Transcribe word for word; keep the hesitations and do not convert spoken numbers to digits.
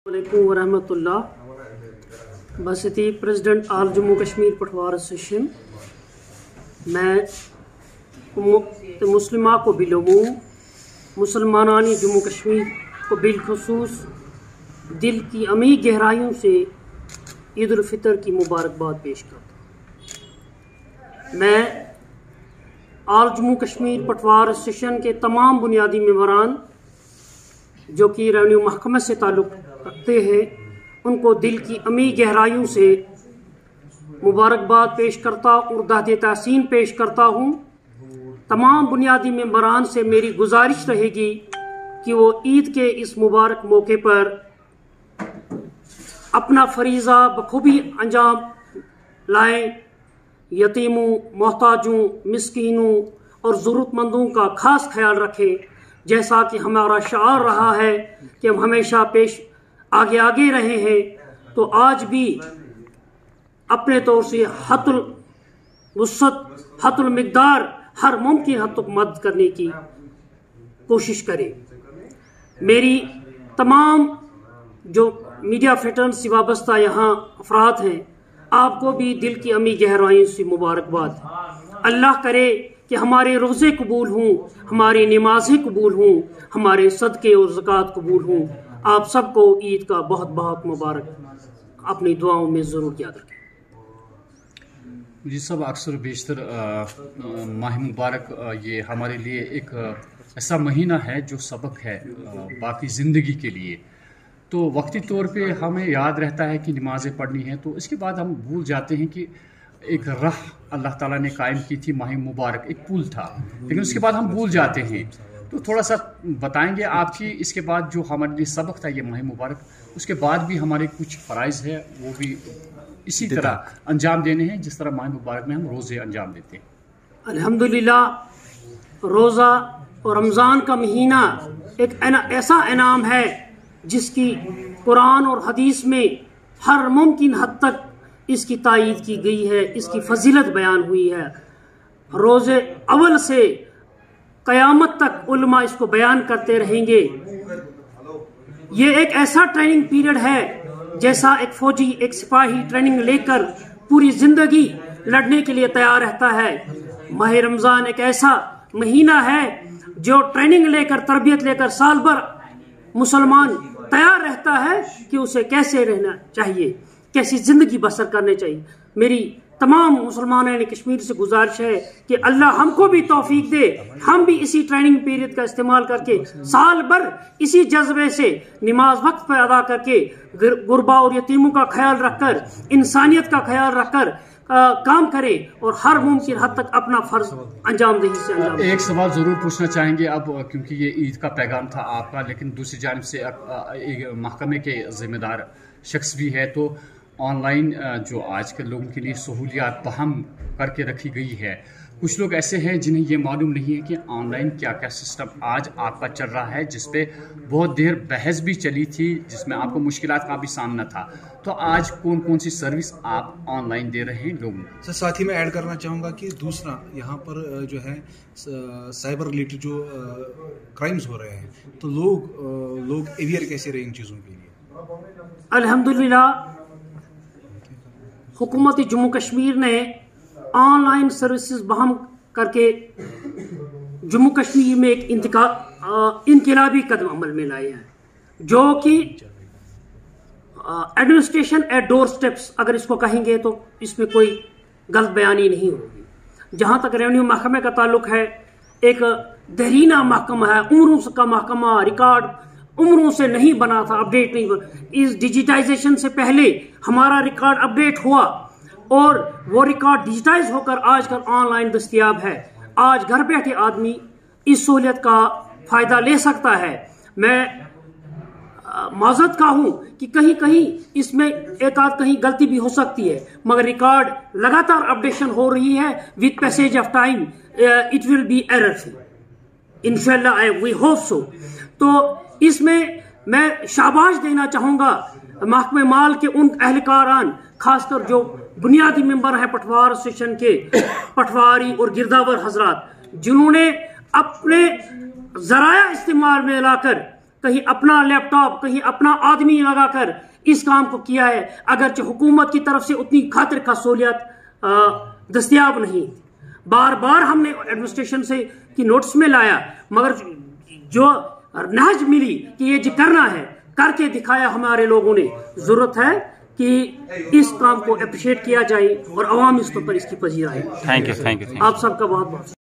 अस्सलामुअलैकुम वरहमतुल्लाह। बसती प्रेसिडेंट आल जम्मू कश्मीर पटवार एसोसिएशन मैं मुस्लिमा को बिलमू मुसलमानानी जम्मू कश्मीर को बिलखसूस दिल की अमीर गहराइयों से ईद-उल-फितर की मुबारकबाद पेश करता हूँ। मैं आल जम्मू कश्मीर पटवार एसोसिएशन के तमाम बुनियादी मेंबरान जो कि रेवेन्यू महकमे से ताल्लुक़ रखते हैं उनको दिल की अमीर गहराइयों से मुबारकबाद पेश करता और दादे तहसीन पेश करता हूँ। तमाम बुनियादी मेंबरान से मेरी गुजारिश रहेगी कि वो ईद के इस मुबारक मौके पर अपना फरीज़ा बखूबी अंजाम लाएं। यतीमों, मोहताजों, मिस्कीनों और ज़रूरतमंदों का खास ख्याल रखें। जैसा कि हमारा शार रहा है कि हम हमेशा पेश आगे आगे रहे हैं, तो आज भी अपने तौर से हतुल वुसअत हतुल मिक़दार हर मुमकिन हद तक मदद करने की कोशिश करें। मेरी तमाम जो मीडिया फ्रेटर्न से वाबस्ता यहाँ अफराद हैं, आपको भी दिल की अमी गहराइयों से मुबारकबाद। अल्लाह करे कि हमारे रोज़े कबूल हों, हमारी नमाज़ें कबूल हों, हमारे सदक़े और ज़कात कबूल हों। आप सबको ईद का बहुत बहुत मुबारक अपनी दुआओं में ज़रूर याद रखें। जी सब अक्सर बेशतर माह मुबारक ये हमारे लिए एक ऐसा महीना है जो सबक है बाकी ज़िंदगी के लिए। तो वक्ती तौर पे हमें याद रहता है कि नमाज़ें पढ़नी हैं, तो इसके बाद हम भूल जाते हैं कि एक राह अल्लाह ताला ने कायम की थी, माह मुबारक एक पुल था, लेकिन उसके बाद हम भूल जाते हैं। तो थोड़ा सा बताएंगे आपकी इसके बाद जो हमारे लिए सबक था ये माह मुबारक, उसके बाद भी हमारे कुछ फ़राइज़ है वो भी इसी तरह अंजाम देने हैं जिस तरह माह मुबारक में हम रोज़े अंजाम देते हैं। अल्हम्दुलिल्लाह, रोज़ा और रमज़ान का महीना एक ऐसा इनाम है जिसकी कुरान और हदीस में हर मुमकिन हद तक इसकी तायीद की गई है, इसकी फजीलत बयान हुई है। रोज़े अव्वल से क़यामत तक उलमा इसको बयान करते रहेंगे। ये एक ऐसा ट्रेनिंग पीरियड है जैसा एक फौजी एक सिपाही ट्रेनिंग लेकर पूरी जिंदगी लड़ने के लिए तैयार रहता है। माह रमज़ान एक ऐसा महीना है जो ट्रेनिंग लेकर तरबियत लेकर साल भर मुसलमान तैयार रहता है कि उसे कैसे रहना चाहिए, कैसी ज़िंदगी बसर करनी चाहिए। मेरी तमाम मुसलमानों ने कश्मीर से गुजारिश है कि अल्लाह हमको भी तौफीक दे, हम भी इसी ट्रेनिंग पीरियड का इस्तेमाल करके साल भर इसी जज्बे से नमाज वक्त पर अदा करके गुरबा और यतीमों का ख्याल रखकर, इंसानियत का ख्याल रखकर आ, काम करें और हर मुमकिन हद तक अपना फर्ज अंजाम दही से अंजाम। एक सवाल ज़रूर पूछना चाहेंगे अब, क्योंकि ये ईद का पैगाम था आपका, लेकिन दूसरी जानिब से एक महकमे के ज़िम्मेदार शख्स भी है, तो ऑनलाइन जो आज के लोगों के लिए सहूलियात बहम करके रखी गई है, कुछ लोग ऐसे हैं जिन्हें ये मालूम नहीं है कि ऑनलाइन क्या क्या सिस्टम आज आपका चल रहा है, जिसपे बहुत देर बहस भी चली थी, जिसमें आपको मुश्किलात का भी सामना था। तो आज कौन कौन सी सर्विस आप ऑनलाइन दे रहे हैं लोगों को? सर साथ ही मैं ऐड करना चाहूँगा कि दूसरा यहाँ पर जो है साइबर रिलेटेड जो क्राइम्स हो रहे हैं, तो लोग लोग अवेयर कैसे रहे इन चीज़ों के लिए? अल्हम्दुलिल्लाह, हुकूमत जम्मू कश्मीर ने ऑनलाइन सर्विसेज बहम करके जम्मू कश्मीर में एक इंतका इनकलाबी कदम अमल में लाए हैं, जो कि एडमिनिस्ट्रेशन एट डोर स्टेप्स अगर इसको कहेंगे तो इसमें कोई गलत बयानी नहीं होगी। जहाँ तक रेवेन्यू महकमे का ताल्लुक है, एक देरीना महकमा है, उम्रों का महकमा, रिकॉर्ड उम्रों से नहीं बना था, अपडेट नहीं बना। इस डिजिटाइजेशन से पहले हमारा रिकॉर्ड अपडेट हुआ और वो रिकॉर्ड डिजिटाइज होकर आजकल ऑनलाइन दस्तयाब है। आज घर बैठे आदमी इस सहूलियत का फ़ायदा ले सकता है। मैं माजरत का हूँ कि कहीं कहीं इसमें एक आध कहीं गलती भी हो सकती है, मगर रिकॉर्ड लगातार अपडेशन हो रही है। With passage of time it will be error free, इंशाल्लाह वी होप सो। तो इसमें मैं शाबाश देना चाहूँगा महकमे माल के उन एहलकारान, खासकर जो बुनियादी मेंबर हैं पटवार एसोसिएशन के, पटवारी और गिरदावर हजरात, जिन्होंने अपने जराया इस्तेमाल में लाकर कहीं अपना लैपटॉप, कहीं अपना आदमी लगाकर इस काम को किया है, अगरचे हुकूमत की तरफ से उतनी खातिर का सहूलियत दस्तियाब नहीं। बार बार हमने एडमिनिस्ट्रेशन से की नोटिस में लाया, मगर जो नहज मिली कि ये जो करना है करके दिखाया हमारे लोगों ने। जरूरत है कि इस काम को अप्रिशिएट किया जाए और अवाम इस पर इसकी पजीर आए। थैंक यू थैंक यू आप सबका बहुत बहुत